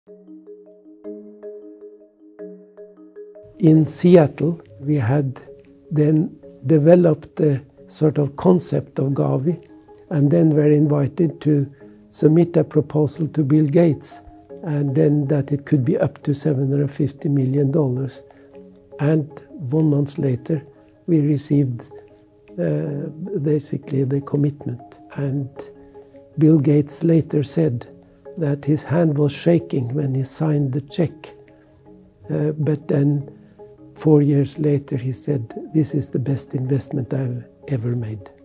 In Seattle, we had then developed the sort of concept of Gavi, and then were invited to submit a proposal to Bill Gates, and then that it could be up to $750 million. And 1 month later, we received basically the commitment. And Bill Gates later said that his hand was shaking when he signed the check. But then 4 years later, he said, "This is the best investment I've ever made."